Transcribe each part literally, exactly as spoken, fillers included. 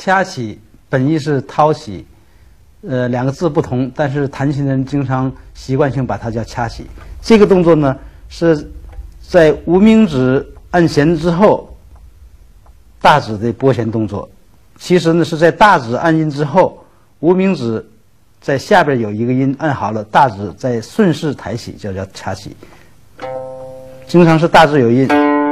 掐起本意是掏起，呃，两个字不同，但是弹琴的人经常习惯性把它叫掐起。这个动作呢是在无名指按弦之后，大指的拨弦动作。其实呢是在大指按音之后，无名指在下边有一个音按好了，大指再顺势抬起，就叫掐起。经常是大指有音。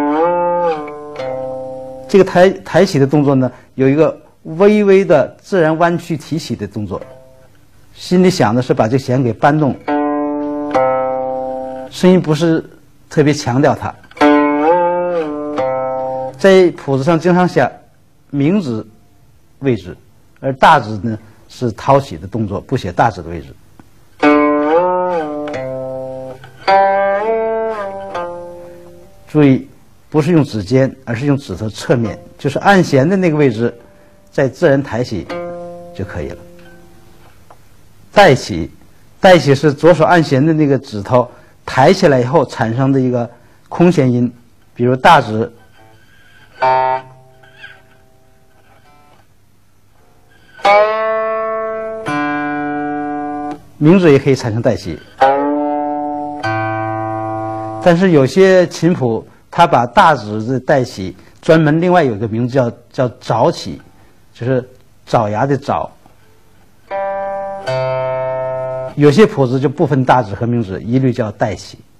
这个抬抬起的动作呢，有一个微微的自然弯曲提起的动作，心里想的是把这弦给搬动，声音不是特别强调它。在谱子上经常写名指位置，而大指呢是掏起的动作，不写大指的位置。注意，不是用指尖，而是用指头侧面，就是按弦的那个位置，再自然抬起就可以了。带起，带起是左手按弦的那个指头抬起来以后产生的一个空弦音，比如大指，名指也可以产生带起。但是有些琴谱，它把大指的带起专门另外有一个名字叫叫爪起，就是爪牙的爪。有些谱子就不分大指和名指，一律叫带起。